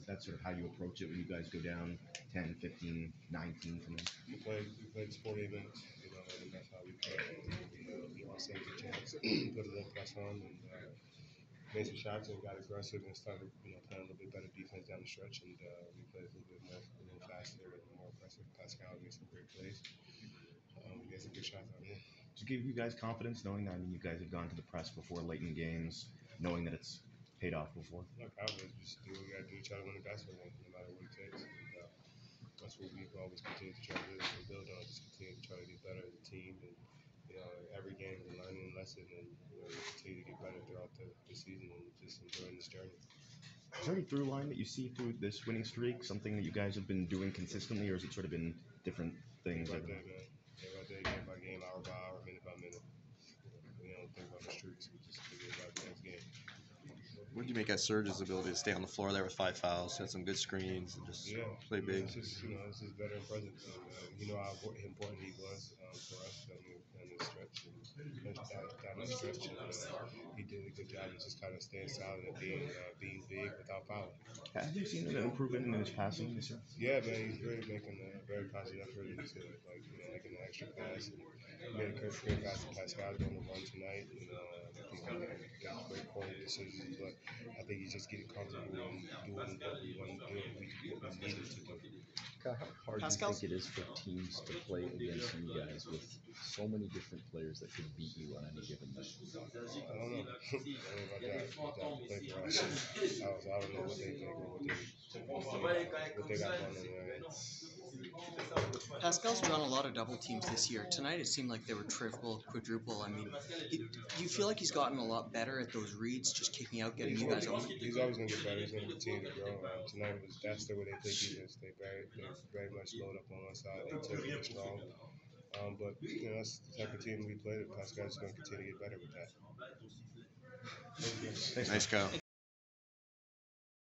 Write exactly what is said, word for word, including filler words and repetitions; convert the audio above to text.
that sort of how you approach it when you guys go down ten, fifteen, nineteen from them? We played, we played forty minutes, you know, and that's how we played. We uh, give ourselves a chance, put a little pressure on, and uh, made some shots and got aggressive and started, you know, playing a little bit better defense down the stretch. And uh, we played a little bit more, a little faster and more aggressive. Pascal made some great plays. Um, we had some good shots out here. Does it give you guys confidence knowing that? I mean, you guys have gone to the press before late in games, knowing that it's paid off before. Look, I would just do what we got to do to try to win the basketball game, no matter what it takes. And, uh, that's what we've always continued to try to do and build on. Just continue to try to get better as a team. And you know, every game is a learning lesson, and you know, we continue to get better throughout the, the season and just enjoying this journey. Is there any through line that you see through this winning streak? Something that you guys have been doing consistently, or has it sort of been different things? Right there, man. Yeah, right there, game by game, hour by hour, minute by minute. We don't think about the streaks. We just think about the next game. What did you make of Serge's ability to stay on the floor there with five fouls, had some good screens, and just yeah, play big? It's just, you know, it's just veteran presence. And, uh, you know how important he was um, for us on the, on the stretch. And down, down the stretch, and, uh, he did a good job of just kind of staying solid and being, uh, being big without fouling. Have you seen an improvement in his passing this year? Yeah, man, he's really making a very positive effort into like, you know, making an extra pass. And he made a great, great pass to Pascal during the run tonight. You know, I think he made great corner decisions, but I think he's just getting comfortable and doing what we want to do, what we, what we needed to do. How hard Pascal? do you think it is for teams to play against you guys with so many different players that could beat you on any given night? I don't know. I don't know about that. About that play for us. I, was, I don't know what they think or what they, what they got going on there. Pascal's drawn a lot of double teams this year. Tonight it seemed like they were triple, quadruple. I mean, it, do you feel like he's gotten a lot better at those reads, just kicking out, getting you guys open? He's always going to get better. He's going to continue to grow. Um, tonight was that's the way they play defense. They very, they very much load up on one side. They took it strong. Um, but you know, that's the type of team we play. Pascal's going to continue to get better with that. Nice go.